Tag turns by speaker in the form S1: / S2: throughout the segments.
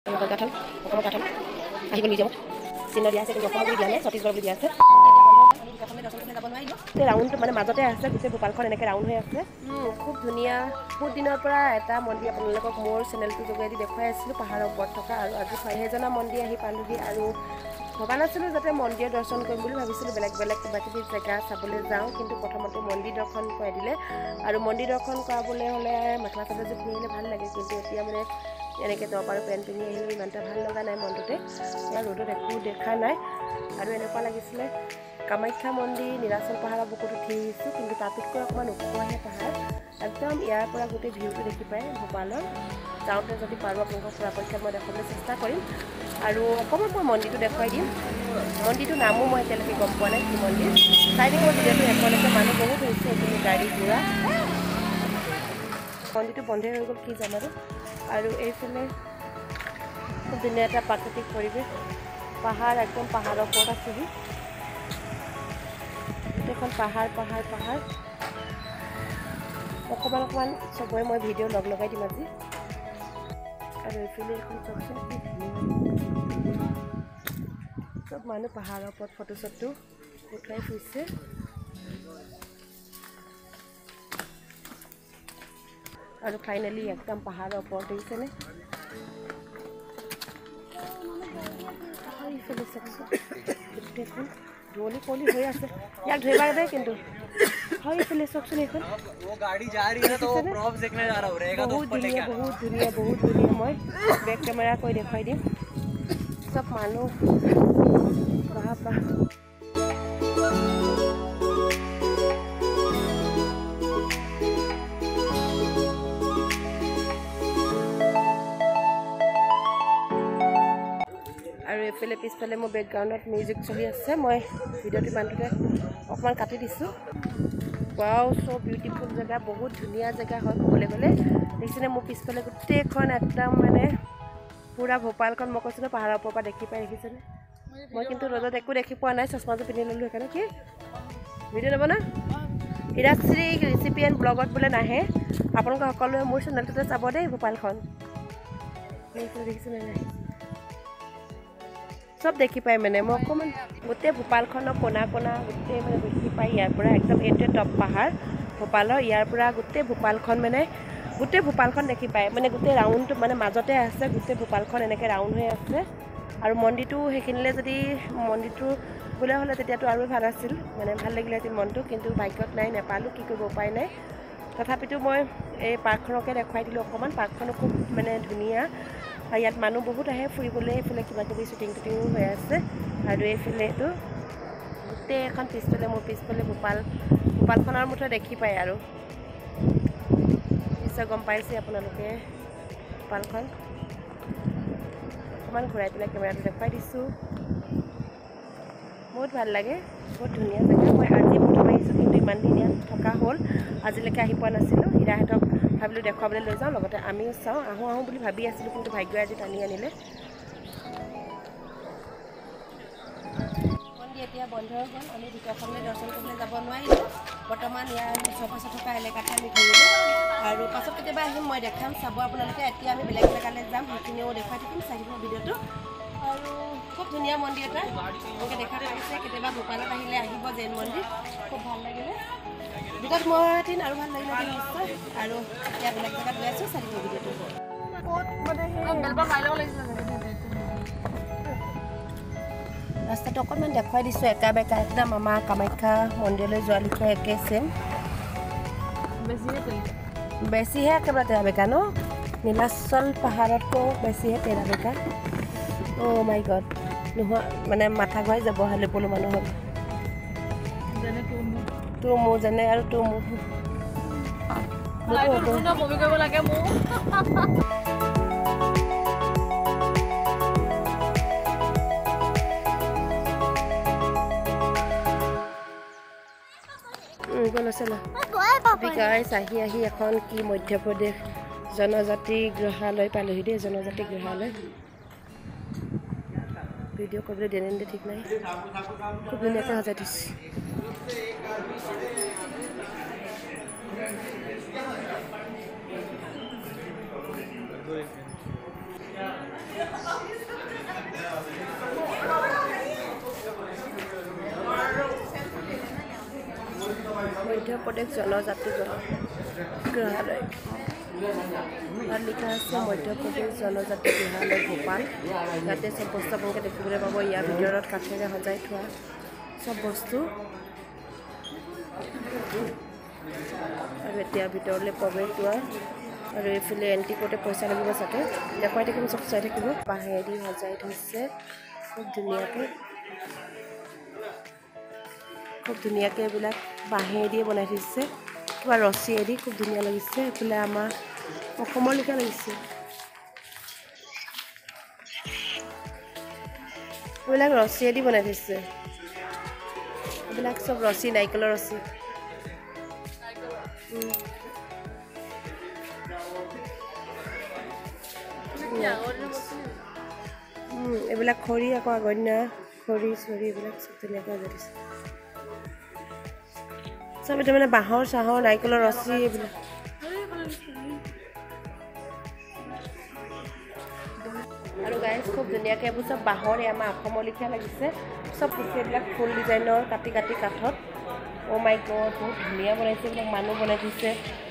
S1: কাঠল অসমৰ কাঠল আহিব মিউজিয়ামত চিহ্ন দিয়া আছে কিন্তু অসমৰ বুলি দিয়া নাই ছত্তীশগড় বুলি দিয়া আছে ৰাউণ্ড মানে মাজতে আছে গোটেই ভূপালখন এনেকৈ ৰাউণ্ড হৈ আছে খুব ধুনীয়া বহুত দিনৰ পৰা এটা মন্দিৰ আপোনালোকক মোৰ চেনেলটোৰ যোগেদি দেখুৱাই আছিলোঁ পাহাৰৰ ওপৰত থকা আৰু আজি সেইজনা মন্দিৰ আহি পালোহি আৰু ভবা নাছিলোঁ যাতে মন্দিৰ দৰ্শন কৰিম বুলি ভাবিছিলোঁ বেলেগ বেলেগ কিবা কিবি জেগা চাবলৈ যাওঁ কিন্তু প্ৰথমতে মন্দিৰ দৰ্শন কৰাই দিলে আৰু মন্দিৰ দৰ্শন কৰাবলৈ হ'লে মেখেলা চাদৰযোৰ পিন্ধি আহিলে ভাল লাগে কিন্তু এতিয়া মানে এনেকৈ টপ আৰু পেণ্ট পিন্ধি আহিলেও ইমান এটা ভাল লগা নাই মনটোতে ইয়াৰ ৰ'দত একো দেখা নাই আৰু এনেকুৱা লাগিছিলে কামাখ্যা মন্দিৰ নীলাচল পাহাৰৰ বুকুত উঠি আহিছোঁ কিন্তু তাতোতকৈ অকণমান ওখহে পাহাৰ একদম ইয়াৰ পৰা গোটেই ভিউটো দেখি পায় ভূপালৰ যাওঁতে যদি পাৰোঁ আপোনালোকক পৰাপক্ষত মই দেখাবলৈ চেষ্টা কৰিম আৰু অকণমান মই মন্দিৰটো দেখুৱাই দিম মন্দিৰটোৰ নামো মই এতিয়ালৈকে গম পোৱা নাই কি মন্দিৰ চাই দিব ভিডিঅ'টো শেষলৈকে মানুহ বহুত হৈছে এইখিনি গাড়ী ঘোঁৰা মন্দিৰটো বন্ধই হৈ গ'ল কি যাম আৰু এইফালে খুব ধুনীয়া এটা প্ৰাকৃতিক পৰিৱেশ পাহাৰ একদম পাহাৰৰ ওপৰত আছেহি গোটেইখন পাহাৰ পাহাৰ পাহাৰ অকণমান অকণমান চবৰে মই ভিডিঅ' লগাই দিম আজি আৰু এইফালে এখন চাওকচোন কি ধুনীয়া চব মানুহ পাহাৰৰ ওপৰত ফটো চটো উঠাই ফুৰিছে আৰু ফাইনেলি একদম পাহাৰৰ ওপৰত দেখিছেনে এইফালে চাওকচোন গোটেইখন ধুৱলি কুঁৱলি হৈ আছে ইয়াক ধৰিব দে কিন্তু হয় এইফালে চাওকচোন এইখন বহুত ধুনীয়া বহুত ধুনীয়া বহুত ধুনীয়া মই বেক কেমেৰা কৰি দেখুৱাই দিম চব মানুহ বাহ বাহ আৰু এইফালে পিছফালে মোৰ বেকগ্ৰাউণ্ডত মিউজিক চলি আছে মই ভিডিঅ'টো বান্ধোতে অকণমান কাটি দিছোঁ ৱাও চ' বিউটিফুল জেগা বহুত ধুনীয়া জেগা হয় ক'বলৈ গ'লে দেখিছেনে মোৰ পিছফালে গোটেইখন একদম মানে পূৰা ভূপালখন মই কৈছিলোঁ পাহাৰৰ ওপৰৰ পৰা দেখি পাই দেখিছেনে মই কিন্তু ৰ'দত একো দেখি পোৱা নাই চশমাযোৰ পিন্ধি ল'লোঁ সেইকাৰণে কি ভিডিঅ' ল'ব না হিৰাশ্ৰী ৰেচিপি এণ্ড ব্লগত বোলে নাহে আপোনালোকে সকলোৱে মোৰ চেনেলটোতে চাব দেই ভূপালখন দেখিছেনে নাই চব দেখি পায় মানে মই অকণমান গোটেই ভূপালখনৰ কোণা কোণা গোটেই মানে দেখি পায় ইয়াৰ পৰা একদম এইটোৱে টপ পাহাৰ ভূপালৰ ইয়াৰ পৰা গোটেই ভূপালখন মানে গোটেই ভূপালখন দেখি পায় মানে গোটেই ৰাউণ্ডটো মানে মাজতে আছে গোটেই ভূপালখন এনেকৈ ৰাউণ্ড হৈ আছে আৰু মন্দিৰটো সেইখিনিলৈ যদি মন্দিৰটো বোলে হ'লে তেতিয়াতো আৰু ভাল আছিল মানে ভাল লাগিলেহেঁতেন মনটো কিন্তু ভাগ্যত নাই নেপালোঁ কি কৰিব উপায় নাই তথাপিতো মই এই পাৰ্কখনকে দেখুৱাই দিলোঁ অকণমান পাৰ্কখনো খুব মানে ধুনীয়া আৰু ইয়াত মানুহ বহুত আহে ফুৰিবলৈ এইফালে কিবা কিবি শ্বুটিং টুটিঙো হৈ আছে আৰু এইফালে এইটো গোটেই এখন পিছফালে মোৰ পিছফালে ভূপালখনৰ মুঠতে দেখি পায় আৰু নিশ্চয় গম পাইছে আপোনালোকে ভূপালখন অকণমান ঘূৰাই পেলাই কেমেৰাটো দেখুৱাই দিছোঁ বহুত ভাল লাগে বহুত ধুনীয়া জেগা মই আজি প্ৰথম আহিছোঁ কিন্তু ইমান দিন ইয়াত থকা হ'ল আজিলৈকে আহি পোৱা নাছিলোঁ হীৰাহঁতক ভাবিলোঁ দেখুৱাবলৈ লৈ যাওঁ লগতে আমিও চাওঁ আহোঁ বুলি ভাবি আছিলোঁ কিন্তু ভাগ্যই আজি টানি আনিলে মন্দিৰ এতিয়া বন্ধ হৈ গ'ল আমি ভিতৰখনলৈ দৰ্শন কৰিবলৈ যাব নোৱাৰিলোঁ বৰ্তমান ইয়াৰ ওচৰ পাছত থকা এলেকাতে আমি ঘূৰিলোঁ আৰু পাছত কেতিয়াবা আহিম মই দেখাম চাব আপোনালোকে এতিয়া আমি বেলেগ জেগালৈ যাম সেইখিনিও দেখুৱাই থাকিম চাই দিব ভিডিঅ'টো আৰু খুব ধুনীয়া মন্দিৰ এটা এনেকৈ দেখা পাইছে কেতিয়াবা ভূপালত আহিলে আহিব জৈন মন্দিৰ খুব ভাল লাগিলে ভিতৰত মই এদিন আৰু ভাল লাগিলে নিশ্চয় আৰু এতিয়া বেলেগ জেগাত গৈ আছোঁ চাই দিব ভিডিঅ'টো ৰাস্তাটো অকণমান দেখুৱাই দিছোঁ একা বেকা একদম আমাৰ কামাখ্যা মন্দিৰলৈ যোৱা লিখীয়া একে চেম বেছিহে একেবাৰে তেৰা বেকা ন নীলাচল পাহাৰতকৈ বেছিহে তেৰা বেকা অ' মাই গড নোহোৱা মানে মাথা ঘূৰাই যাব হালে পলো মানুহক তোৰ মোৰ যেনে আৰু তোৰ মোৰ আহি এখন কি মধ্যপ্ৰদেশ জনজাতি গৃহালয় পালোহি দেই জনজাতি গৃহালয় ভিডিঅ' কৰিবলৈ দিয়ে নিদিয়ে ঠিক নাই খুব ধুনীয়াকৈ সজাই দিছে মধ্যপ্ৰদেশ জনজাতি গৃহালয় তাত লিখা আছে মধ্যপ্ৰদেশ জনজাতি গৃহালয় ভূপাল। ইয়াতে চব বস্তু আপোনালোকে দেখিবলৈ পাব। ইয়াৰ ভিতৰত কাঠেৰে সজাই থোৱা চব বস্তু। আৰু এতিয়া ভিতৰলৈ প্ৰৱেশ দুৱাৰ আৰু এইফালে এণ্ট্ৰি কৰোঁতে পইচা লাগিব চাগে। দেখুৱাই থাকিম, চব চাই থাকিব। বাঁহেদি সজাই থৈছে খুব ধুনীয়াকৈ, খুব ধুনীয়াকৈ এইবিলাক বাঁহেদিয়ে বনাই থৈছে, কিবা ৰছীয়েদি খুব ধুনীয়া লাগিছে। এইফালে আমাৰ অসমৰ লেখীয়া লাগিছে। এইবিলাক ৰছীয়েদি বনাই থৈছে, এইবিলাক চব ৰছী, নাৰিকলৰ ৰছী। এইবিলাক খৰি, আকৌ আগৰ দিনা খৰি চৰি এইবিলাক চব ধুনীয়াকৈ সজাই দিছে। চব এতিয়া মানে বাঁহৰ চাহৰ নাৰিকলৰ ৰছী এইবিলাক। আৰু গাইজ খুব ধুনীয়াকৈ এইবোৰ চব বাঁহৰে আমাৰ অসমৰ লেখীয়া লাগিছে। চব এইবিলাক ফুল ডিজাইনৰ কাটি কাটি কাঠত। অ' মাই গড, বহুত ধুনীয়া বনাইছে। এইবিলাক মানুহ বনাই দিছে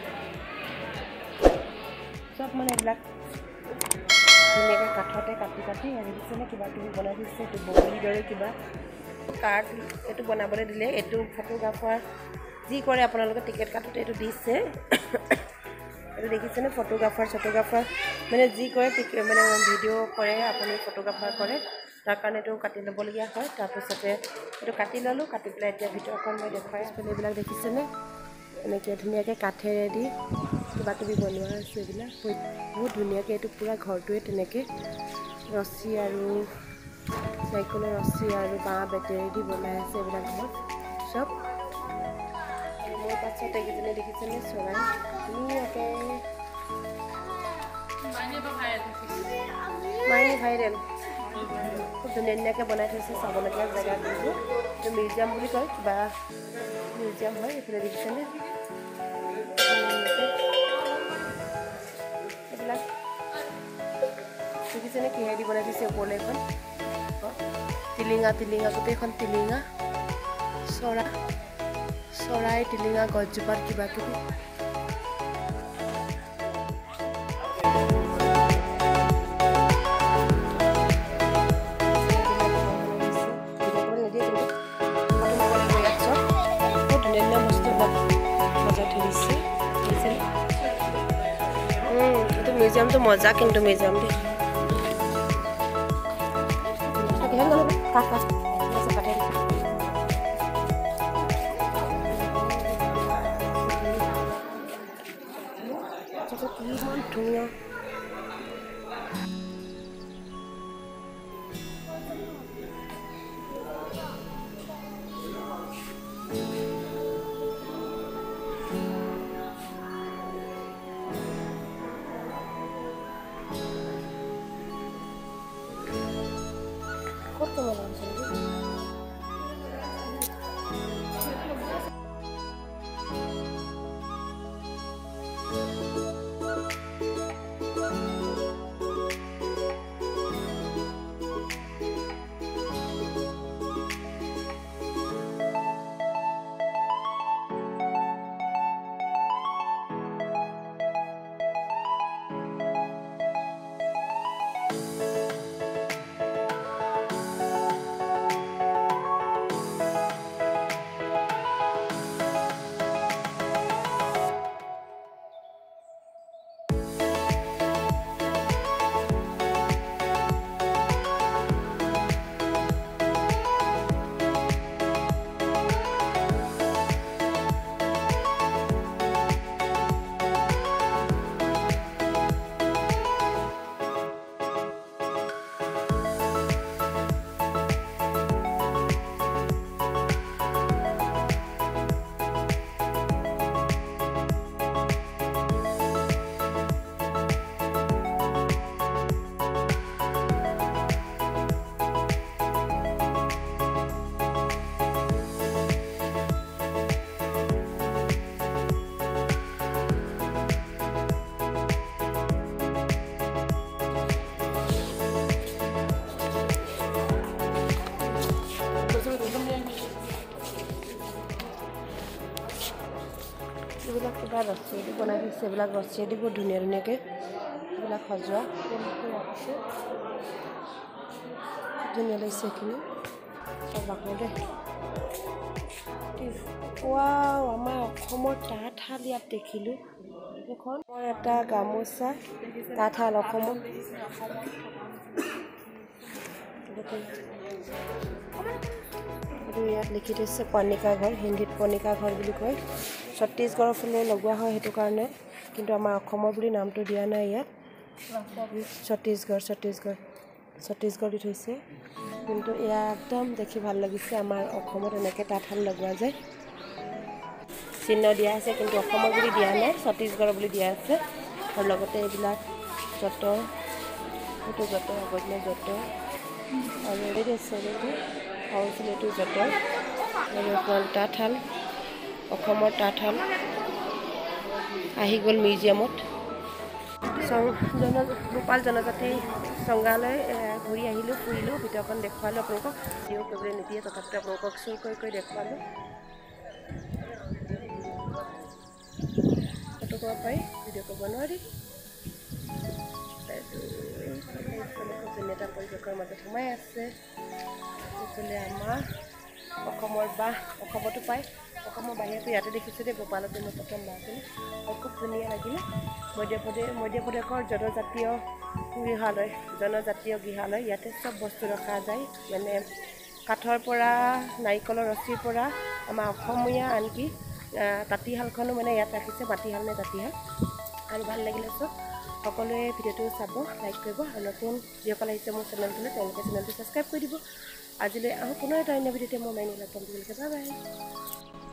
S1: চব, মানে এইবিলাক ধুনীয়াকৈ কাঠতে কাটি কাটি দেখিছেনে কিবা কিবি বনাই দিছে। এইটো বগলীৰ দৰে কিবা কাৰ্ড এইটো বনাবলৈ দিলে। এইটো ফটোগ্ৰাফাৰ যি কৰে আপোনালোকে টিকেট কাটোতে এইটো দিছে। এইটো দেখিছেনে, ফটোগ্ৰাফাৰ মানে যি কৰে মানে ভিডিঅ' কৰে, আপুনি ফটোগ্ৰাফাৰ কৰে, তাৰ কাৰণে এইটো কাটি ল'বলগীয়া হয়। তাৰপিছতে এইটো কাটি ল'লোঁ, কাটি পেলাই এতিয়া ভিতৰখন মই দেখুৱাই আছোঁ। এইবিলাক দেখিছেনে, এনেকৈ ধুনীয়াকৈ কাঠেৰে দি কিবা কিবি বনোৱা আছে। এইবিলাক বহুত ধুনীয়াকৈ, এইটো পূৰা ঘৰটোৱে তেনেকৈ ৰছী আৰু নাৰিকলৰ ৰছী আৰু বাঁহ বেতেৰে দি বনাই আছে এইবিলাক ঘৰ চব। আৰু মোৰ পাছত এইকেইজনী দেখিছেনে চৰাই ধুনীয়াকৈ, মাইনী ভাইৰেল খুব ধুনীয়া ধুনীয়াকৈ বনাই থৈছে। চাবলগীয়া জেগা কিন্তু এইটো মিউজিয়াম বুলি কয়, কিবা মিউজিয়াম হয়। এইফালে দেখিছেনে এইবিলাক দেখিছেনে কিহেদি বনাই দিছে। ওপৰলৈ এখন টিলিঙা গোটেইখন টিলিঙা, চৰাই টিলিঙা, গছজোপাত কিবা কিবি। এইটো মিউজিয়ামটো মজা, কিন্তু মিউজিয়াম দেই কিমান ধুনীয়া। ক'ত কমাই এনেকুৱা ৰছীয়েদি বনাই দিছে এইবিলাক ৰছীয়েদি বহুত ধুনীয়া ধুনীয়াকৈ এইবিলাক সজোৱা ৰাখিছে ধুনীয়া লাগিছে এইখিনি চব বাকো দেই ৱাও আমাৰ অসমৰ তাঁতশাল ইয়াত দেখিলোঁ এখন মই এটা গামোচা তাঁতশাল অসমৰ এইটো ইয়াত লিখি থৈছে কণিকা ঘৰ হিন্দীত কণিকা ঘৰ বুলি কয় ছত্তীশগড়ৰ ফালে লগোৱা হয় সেইটো কাৰণে কিন্তু আমাৰ অসমৰ বুলি নামটো দিয়া নাই ইয়াত ছত্তীশগড় দি থৈছে কিন্তু এয়া একদম দেখি ভাল লাগিছে আমাৰ অসমত এনেকৈ তাঁতশাল লগোৱা যায় চিহ্ন দিয়া আছে কিন্তু অসমৰ বুলি দিয়া নাই ছত্তীশগড় বুলি দিয়া আছে আৰু লগতে এইবিলাক যঁতৰ সেইটো যঁতৰ আগত যঁতৰ আৰু এইটো আছে এইটো যঁতৰ আৰু এখন তাঁতশাল অসমৰ তাঁতশাল আহি গ'ল মিউজিয়ামত ভূপাল জনজাতি সংগ্ৰহালয় ঘূৰি আহিলোঁ ফুৰিলোঁ ভিতৰখন দেখুৱালোঁ আপোনালোকক ভিডিঅ' কৰিবলৈ নিদিয়ে তথাপিতো আপোনালোকক চুৰ কৰি দেখুৱালোঁ ফটো কৰিব পাৰি ভিডিঅ' কৰিব নোৱাৰি এটা পৰিৱেশৰ মাজত সোমাই আছে এইফালে আমাৰ অসমৰ বাঁহ অসমতো পায় অসমৰ বাহিৰতো ইয়াতে দেখিছোঁ দেই ভূপালতে মই প্ৰথম বাঁহখিনি আৰু খুব ধুনীয়া লাগিলে মধ্যপ্ৰদেশৰ জনজাতীয় গৃহালয় ইয়াতে চব বস্তু ৰখা যায় মানে কাঠৰ পৰা নাৰিকলৰ ৰছীৰ পৰা আমাৰ অসমীয়া আনকি তাঁতীশালখনো মানে ইয়াত ৰাখিছে মাটিশাল নে তাঁতীশাল আৰু ভাল লাগিলে চব সকলোৱে ভিডিঅ'টো চাব লাইক কৰিব আৰু নতুন যিসকল আহিছে মোৰ চেনেলটোলৈ তেওঁলোকে চেনেলটো ছাবস্ক্ৰাইব কৰি দিব আজিলৈ পুনৰ এটা অন্য ভিডিঅ'তে মই মাইনী লগ পাম বাই বাই